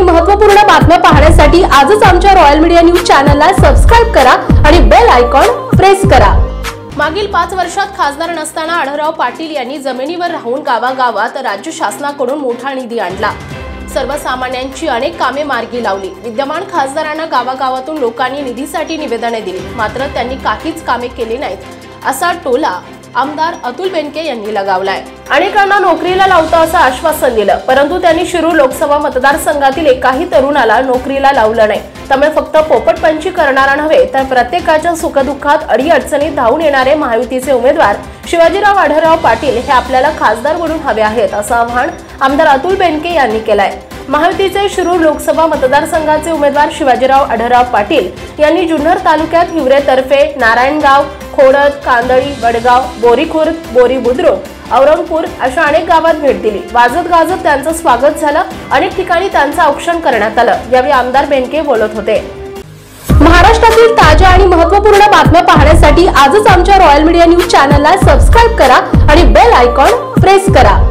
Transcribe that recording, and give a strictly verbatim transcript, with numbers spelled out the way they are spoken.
महत्त्वपूर्ण बातम्या पाहण्यासाठी आजच आमच्या रॉयल मीडिया न्यूज चॅनलला सबस्क्राइब करा आणि बेल आयकॉन प्रेस करा। मागील पाच वर्षात खासदार नसताना आढळराव पाटील यांनी जमिनीवर राहून गावागावात राज्य शासनाकडून मोठा निधी आणला। सर्वसामान्यांची अनेक कामे मार्गी लावली। विद्यमान खासदारांना गावागावातून लोकांनी निधीसाठी निवेदने दिली, मात्र त्यांनी काहीच कामे केली नाहीत असा टोला आमदार अतुल बेनके यांनी लगावलाय। अनेकांना नोकरीला लावतो असं आश्वासन दिलं, परंतु त्यांनी शिरूर लोकसभा मतदारसंघातील एकाही तरुणाला नोकरीला लावलं नाही। त्यामुळे फक्त पोपटपंची करणारा नव्हे तर प्रत्येकाच्या सुखदुःखात अडीअडचणीत धावून येणारे महायुतीचे उमेदवार शिवाजीराव आढळराव पाटील हे आपल्याला खासदार म्हणून हवे आहेत असं आवाहन आमदार अतुल बेनके यांनी केलंय। महायुतीचे शिरूर लोकसभा मतदारसंघाचे उमेदवार शिवाजीराव आढळराव पाटील यांनी जुन्नर तालुक्यात हिवरे तर्फे, नारायणगाव, खोडद, कांदळी, वडगाव, बोरीखुर्द, बोरी बुद्रुक, औरंगपूर अशा अनेक गावात भेट दिली। वाजत गाजत त्यांचं स्वागत झालं। अनेक ठिकाणी त्यांचं औक्षण करण्यात आलं। यावेळी आमदार बेनके बोलत होते। महाराष्ट्रातील ताज्या आणि महत्त्वपूर्ण बातम्या पाहण्यासाठी आजच आमच्या रॉयल मीडिया न्यूज चॅनलला सबस्क्राइब करा आणि बेल आयकॉन प्रेस करा।